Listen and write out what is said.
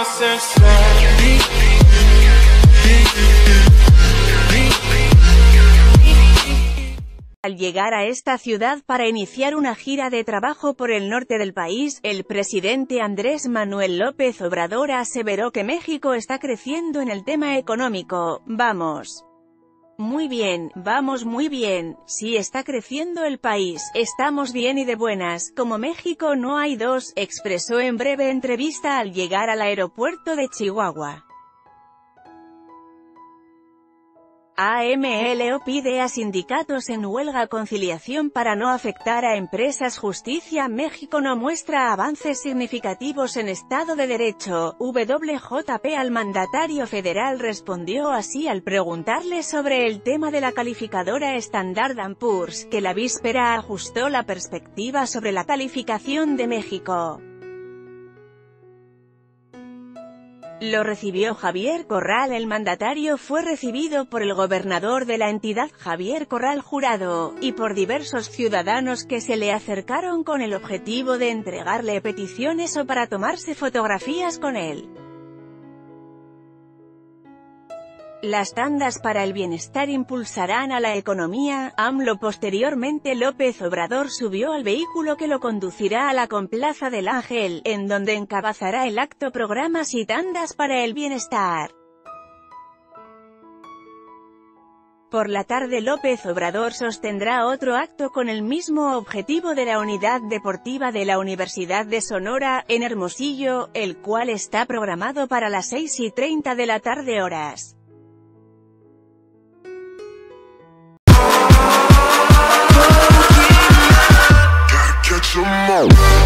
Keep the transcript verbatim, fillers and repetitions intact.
Al llegar a esta ciudad para iniciar una gira de trabajo por el norte del país, el presidente Andrés Manuel López Obrador aseveró que México está creciendo en el tema económico. Vamos muy bien, vamos muy bien, sí está creciendo el país, estamos bien y de buenas, como México no hay dos, expresó en breve entrevista al llegar al aeropuerto de Chihuahua. A M L O pide a sindicatos en huelga conciliación para no afectar a empresas. Justicia. México no muestra avances significativos en Estado de Derecho. W J P al mandatario federal respondió así al preguntarle sobre el tema de la calificadora Standard and Poor's, que la víspera ajustó la perspectiva sobre la calificación de México. Lo recibió Javier Corral. El mandatario fue recibido por el gobernador de la entidad, Javier Corral Jurado, y por diversos ciudadanos que se le acercaron con el objetivo de entregarle peticiones o para tomarse fotografías con él. Las tandas para el bienestar impulsarán a la economía. AMLO. Posteriormente López Obrador subió al vehículo que lo conducirá a la Complaza del Ángel, en donde encabezará el acto Programas y tandas para el bienestar. Por la tarde López Obrador sostendrá otro acto con el mismo objetivo de la Unidad Deportiva de la Universidad de Sonora, en Hermosillo, el cual está programado para las seis y treinta de la tarde horas. Catch 'em all.